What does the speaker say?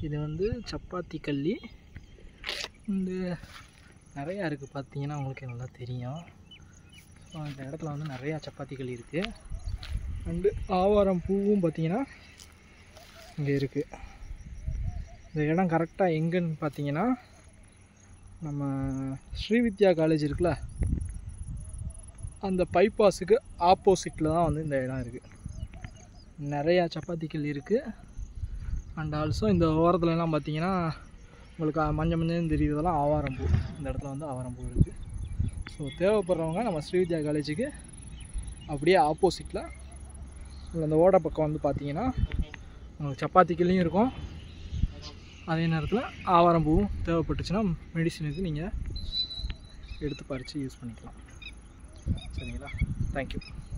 இது வந்து சப்பாத்தி கல்லி. இந்த நிறையா இருக்குது, பார்த்தீங்கன்னா உங்களுக்கு நல்லா தெரியும். ஸோ இந்த இடத்துல வந்து நிறையா சப்பாத்தி கல்லி இருக்குது. அண்டு ஆவாரம் பூவும் பார்த்தீங்கன்னா இங்கே இருக்குது. இந்த இடம் கரெக்டாக எங்கன்னு பார்த்தீங்கன்னா நம்ம ஸ்ரீவித்யா காலேஜ் இருக்குல்ல, அந்த பைபாஸுக்கு ஆப்போசிட்டில் தான் வந்து இந்த இடம் இருக்குது. நிறையா சப்பாத்தி கல் இருக்குது. அண்ட் ஆல்சோ இந்த ஓரத்துலலாம் பார்த்தீங்கன்னா உங்களுக்கு மஞ்சள் மஞ்சள்னு தெரியுறதெல்லாம் ஆவாரம்பூ. இந்த இடத்துல வந்து ஆவாரம்பூ இருக்குது. ஸோ தேவைப்படுறவங்க நம்ம ஸ்ரீவித்யா காலேஜுக்கு அப்படியே ஆப்போசிட்டில் அந்த ஓட பக்கம் வந்து பார்த்தீங்கன்னா உங்களுக்கு சப்பாத்தி கல்லையும் இருக்கும். அதே நேரத்தில் ஆவாரம்பூவும் தேவைப்பட்டுச்சுன்னா மெடிசனுக்கு நீங்கள் எடுத்து பறித்து யூஸ் பண்ணிக்கலாம். சரிங்களா? தேங்க்யூ.